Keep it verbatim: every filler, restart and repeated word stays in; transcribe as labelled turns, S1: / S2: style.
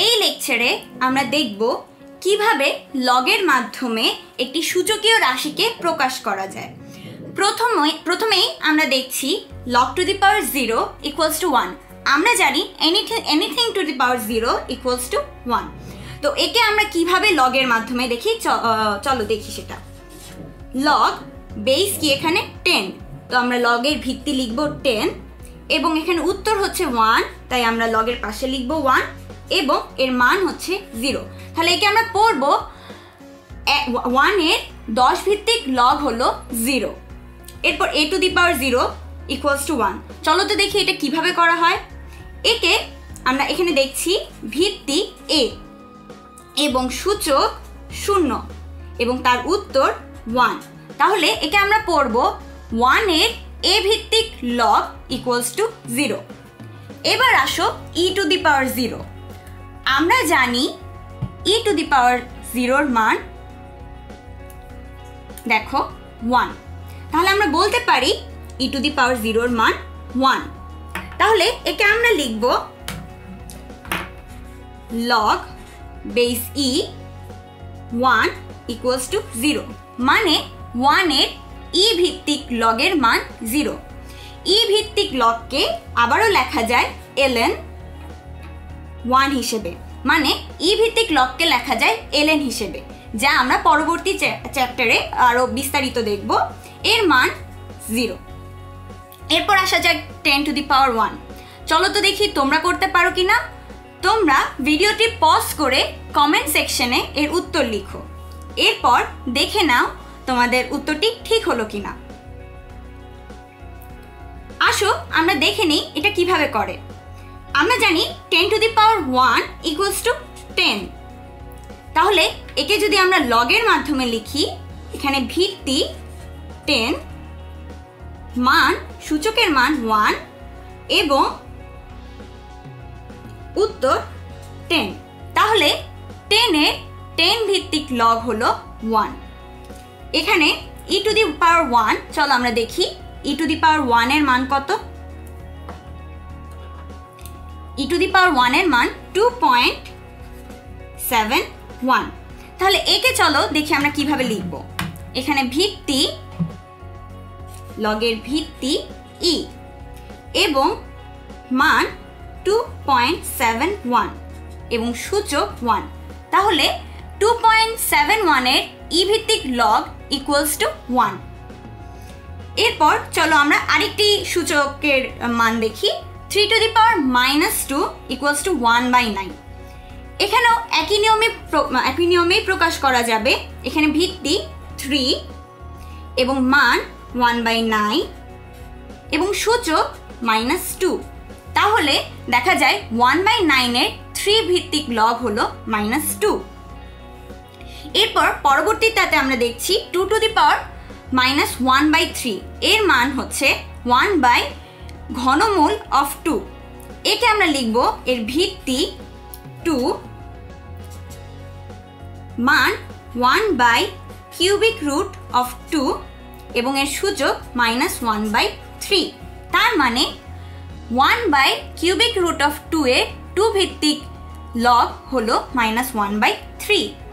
S1: এই লেকচারে আমরা দেখব কিভাবে লগের মাধ্যমে একটি সূচকীয় রাশিকে প্রকাশ করা যায়। প্রথমে প্রথমেই আমরা দেখছি log to the power zero equals to one। আমরা জানি anything anything to the power zero equals to one। তো একে আমরা কিভাবে লগের মাধ্যমে দেখি, চলো দেখি সেটা। log বেস কি এখানে টেন, তো আমরা লগের ভিত্তি লিখব টেন এবং এখানে উত্তর হচ্ছে ওয়ান, তাই আমরা লগের পাশে লিখব ওয়ান এবং এর মান হচ্ছে জিরো। তাহলে একে আমরা পড়ব ওয়ানের দশ ভিত্তিক লগ হলো জিরো। এরপর a to the power zero equals to one. চলো তো দেখি এটা কিভাবে করা হয়। একে আমরা এখানে দেখছি ভিত্তি এ এবং সূচক শূন্য এবং তার উত্তর ওয়ান। তাহলে একে আমরা পড়ব ওয়ানের এ ভিত্তিক লগ ইকুয়ালস টু জিরো। এবার আসো ই টু দি পাওয়ার জিরো। আমরা জানি ই টু দি পাওয়ার জিরোর মান দেখো ওয়ান। তাহলে আমরা বলতে পারি ই টু দি পাওয়ার জিরোর মান ওয়ান। তাহলে একে আমরা লিখব log base e one equals to zero, মানে ওয়ানের ই ভিত্তিক লগের মান জিরো। ই ভিত্তিক লগকে আবারও লেখা যায় এলএন ওয়ান হিসেবে, মানে ই ভিত্তিক লগকে লেখা যায় এলএন হিসেবে, যা আমরা পরবর্তী চ্যাপ্টারে আরো বিস্তারিত দেখব। এর মান জিরো। এরপর আসা যাক ten to the power one. চলো তো দেখি তোমরা করতে পারো কিনা। তোমরা ভিডিওটি পজ করে কমেন্ট সেকশনে এর উত্তর লিখো, এরপর দেখে নাও তোমাদের উত্তরটি ঠিক হলো কিনা। আসো আমরা দেখে নিই এটা কিভাবে করে। আমরা জানি ten to the power one equals to ten. তাহলে একে যদি আমরা লগের মাধ্যমে লিখি, এখানে ভিত্তি টেন, মান সূচকের মান ওয়ান এবং উত্তর টেন। তাহলে টেনের টেন ভিত্তিক লগ হলো ওয়ান। এখানে ই টু দি পাওয়ার ওয়ান, চলো আমরা দেখি ই টু দি পাওয়ার ওয়ানের মান কত। ই টু দি পাওয়ার ওয়ানের মান টু পয়েন্ট সেভেন ওয়ান। তাহলে একে চলো দেখি আমরা কিভাবে লিখব। এখানে ভিত্তি লগের ভিত্তি ই এবং মান টু পয়েন্ট সেভেন ওয়ান এবং সূচক ওয়ান। তাহলে টু পয়েন্ট সেভেন ওয়ানের ই ভিত্তিক লগ ইকুয়ালস টু ওয়ান। এরপর চলো আমরা আরেকটি সূচকের মান দেখি। Three to the power minus two equals to one by nine. এখানেও একই নিয়মে একই নিয়মেই প্রকাশ করা যাবে। এখানে ভিত্তি থ্রি এবং মান ওয়ান বাই নাইন এবং সূচক মাইনাস টু। তাহলে দেখা যায় ওয়ান বাই নাইনের থ্রি ভিত্তিক লগ হলো মাইনাস টু। এরপর পরবর্তীটাতে আমরা দেখছি two to the power minus one by three. এর মান হচ্ছে ওয়ান বাই ঘনমূল অফ টু। একে আমরা লিখব এর ভিত্তি টু, মান one by cubic root of two এবং এর সূচক মাইনাস ওয়ান বাই থ্রি। তার মানে one by cubic root of two এর টু ভিত্তিক লগ হলো মাইনাস ওয়ান বাই থ্রি।